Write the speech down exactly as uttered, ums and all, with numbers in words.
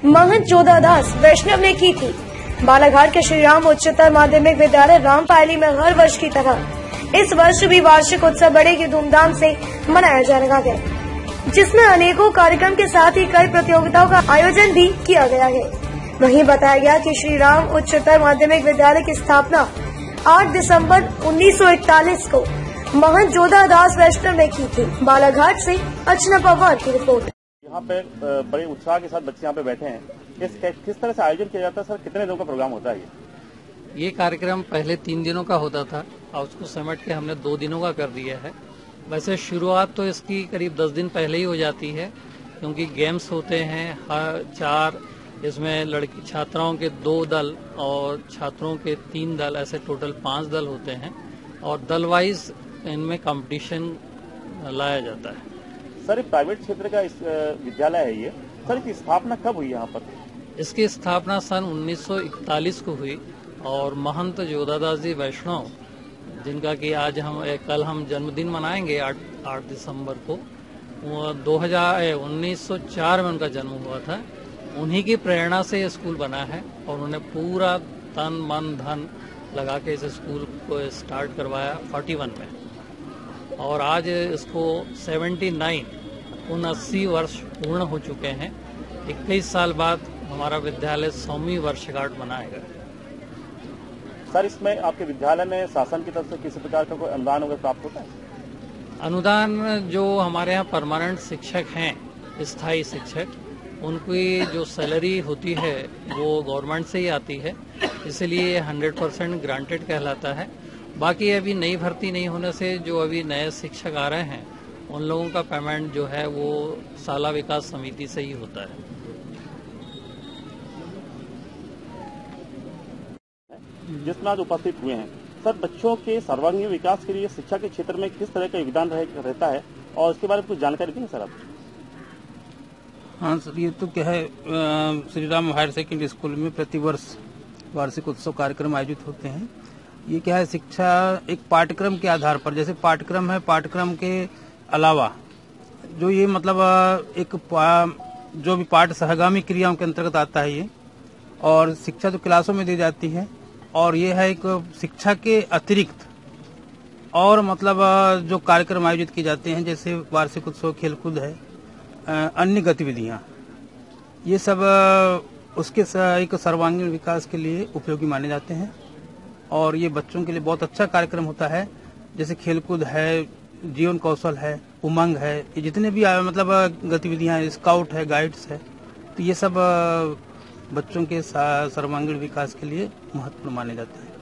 महंत जोधादास वैष्णव ने की थी। बालाघाट के श्री राम उच्चतर माध्यमिक विद्यालय रामपायली में हर वर्ष की तरह इस वर्ष भी वार्षिक उत्सव बड़े ही धूमधाम से मनाया जा रहा है, जिसमें अनेकों कार्यक्रम के साथ ही कई प्रतियोगिताओं का आयोजन भी किया गया है। वहीं बताया गया कि श्री राम उच्चतर माध्यमिक विद्यालय की स्थापना आठ दिसंबर उन्नीस सौ इकतालीस को महंत जोधादास वैष्णव ने की थी। बालाघाट से अर्चना पवार की रिपोर्ट। यहाँ पे बड़े उत्साह के साथ बच्चे यहाँ पे बैठे हैं। किस किस तरह से आयोजन किया जाता है सर? कितने दिनों का प्रोग्राम होता है ये? ये कार्यक्रम पहले तीन दिनों का होता था और उसको समेट के हमने दो दिनों का कर दिया है। वैसे शुरुआत तो इसकी करीब दस दिन पहले ही हो जाती है, क्योंकि गेम्स होते हैं हर चार, इसमें लड़की छात्राओं के दो दल और छात्रों के तीन दल, ऐसे टोटल पांच दल होते हैं और दल वाइज इनमें कंपटीशन लाया जाता है। सर, प्राइवेट क्षेत्र का इस विद्यालय है ये, सर इसकी स्थापना कब हुई यहाँ पर? इसकी स्थापना सन उन्नीस सौ इकतालीस को हुई और महंत जोधादास जी वैष्णव, जिनका कि आज हम कल हम जन्मदिन मनाएंगे आठ आठ दिसंबर को, वो दो हजार उन्नीस सौ चार में उनका जन्म हुआ था। उन्हीं की प्रेरणा से ये स्कूल बना है और उन्होंने पूरा तन मन धन लगा के इस स्कूल को स्टार्ट करवाया इकतालीस में और आज इसको उन्यासी उनअस्सी वर्ष पूर्ण हो चुके हैं। इक्कीस साल बाद हमारा विद्यालय सौवीं वर्षगांठ मनाएगा। सर, इसमें आपके विद्यालय में शासन की तरफ से किसी प्रकार का कोई अनुदान वगैरह प्राप्त होता है? अनुदान जो हमारे यहाँ परमानेंट शिक्षक हैं, स्थायी शिक्षक, उनकी जो सैलरी होती है वो गवर्नमेंट से ही आती है, इसलिए हंड्रेड परसेंट ग्रांटेड कहलाता है। बाकी अभी नई भर्ती नहीं होने से जो अभी नए शिक्षक आ रहे हैं उन लोगों का पेमेंट जो है वो शाला विकास समिति से ही होता है। जिसमें आज उपस्थित हुए हैं सर, बच्चों के सर्वांगीण विकास के लिए शिक्षा के क्षेत्र में किस तरह का योगदान रहता है और इसके बारे में कुछ जानकारी देंगे सर आप? हाँ सर, ये तो क्या है, Shri Ram higher secondary school में प्रतिवर्ष वार्षिक उत्सव कार्यक्रम आयोजित होते हैं। ये क्या है, शिक्षा एक पाठ्यक्रम के आधार पर, जैसे पाठ्यक्रम है, पाठ्यक्रम के अलावा जो ये मतलब एक जो भी पाठ सहगामी क्रियाओं के अंतर्गत आता है ये, और शिक्षा तो क्लासों में दी जाती है और ये है एक शिक्षा के अतिरिक्त और मतलब जो कार्यक्रम आयोजित किए जाते हैं, जैसे वार्षिक उत्सव, खेलकूद है, अन्य गतिविधियां, ये सब उसके एक सर्वांगीण विकास के लिए उपयोगी माने जाते हैं और ये बच्चों के लिए बहुत अच्छा कार्यक्रम होता है। जैसे खेलकूद है, जीवन कौशल है, उमंग है, ये जितने भी मतलब गतिविधियां हैं, स्काउट है, गाइड्स है, तो ये सब बच्चों के सर्वांगीण विकास के लिए महत्वपूर्ण माने जाते हैं।